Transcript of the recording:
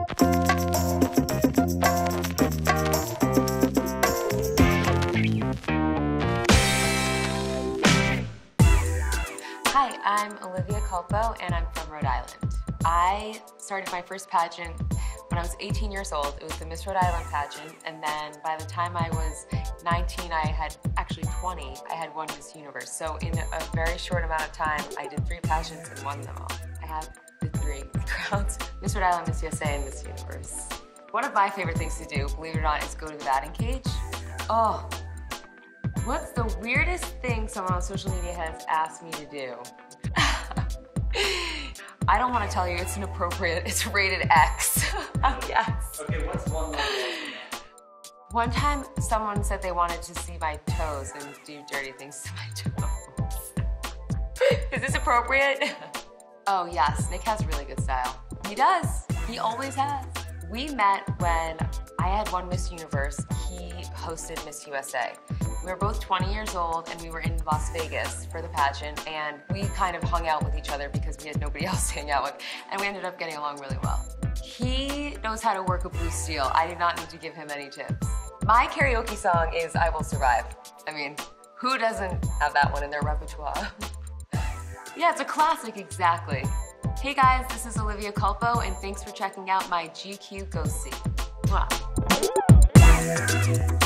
Hi, I'm Olivia Culpo, and I'm from Rhode Island. I started my first pageant when I was 18 years old. It was the Miss Rhode Island pageant, and then by the time I was 19, I had actually 20. I had won Miss Universe. So in a very short amount of time, I did 3 pageants and won them all. I have the 3 crowns: Miss Rhode Island, Miss USA, and Miss Universe. One of my favorite things to do, believe it or not, is go to the batting cage. Oh, what's the weirdest thing someone on social media has asked me to do? I don't want to tell you, it's inappropriate. It's rated X. Yes. Okay, what's one level? One time, someone said they wanted to see my toes and do dirty things to my toes. Is this appropriate? Oh yes, Nick has really good style. He does. He always has. We met when I had won Miss Universe. He hosted Miss USA. We were both 20 years old, and we were in Las Vegas for the pageant, and we kind of hung out with each other because we had nobody else to hang out with, and we ended up getting along really well. He knows how to work a blue steel. I did not need to give him any tips. My karaoke song is I Will Survive. I mean, who doesn't have that one in their repertoire? Yeah, it's a classic, exactly. Hey guys, this is Olivia Culpo, and thanks for checking out my GQ Go See. Mwah.